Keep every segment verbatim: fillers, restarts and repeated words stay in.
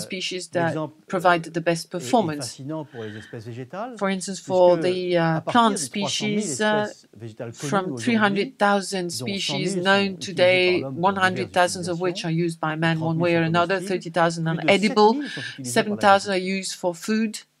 species that l'exemple provide the best est, est performance. fascinant pour les espèces végétales, For instance, for puisque the à uh, partir plant de trois cent mille species, uh, espèces végétales connues from aujourd'hui, three hundred thousand dont cent species mille sont known utilisées today, par l'homme pour one hundred diverses thousand of which utilisations, are used by man trente one mille way or sont another, comestibles, thirty thousand plus are de edible, sept mille sont utilisées seven par thousand are l'agriculture. used for food,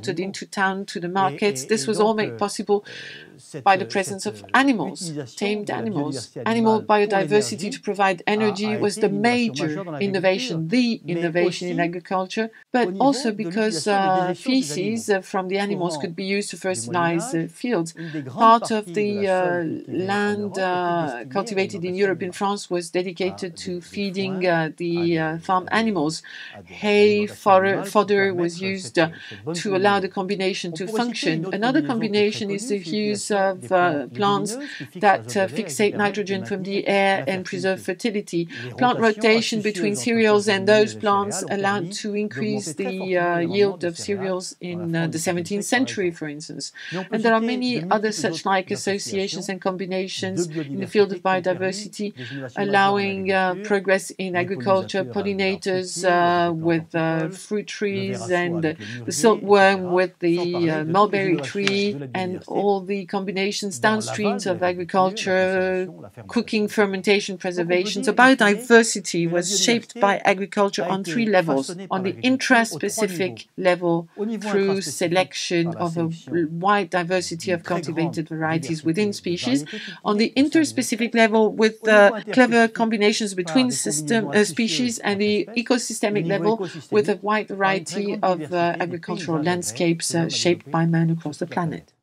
transported animaux. into town to the Et, markets. et- This et was all donc, made euh, possible euh, by the presence of animals, tamed animals. Animal biodiversity to provide energy was the major innovation, the innovation in agriculture, but also because uh, feces uh, from the animals could be used to fertilize uh, fields. Part of the uh, land uh, cultivated in Europe, in France, was dedicated to feeding uh, the uh, farm animals. Hay fodder, fodder was used uh, to allow the combination to function. Another combination is the use of uh, plants that uh, fixate nitrogen from the air and preserve fertility. Plant rotation between cereals and those plants allowed to increase the uh, yield of cereals in uh, the seventeenth century, for instance. And there are many other such like associations and combinations in the field of biodiversity, allowing uh, progress in agriculture, pollinators uh, with uh, fruit trees, and uh, the silkworm with the uh, mulberry tree, and all the combinations downstreams of agriculture, cooking, fermentation, preservation. So biodiversity was shaped by agriculture on three levels. On the intraspecific level, through selection of a wide diversity of cultivated varieties within species. On the interspecific level, with uh, clever combinations between system, uh, species, and the ecosystemic level, with a wide variety of uh, agricultural landscapes uh, shaped by man across the planet.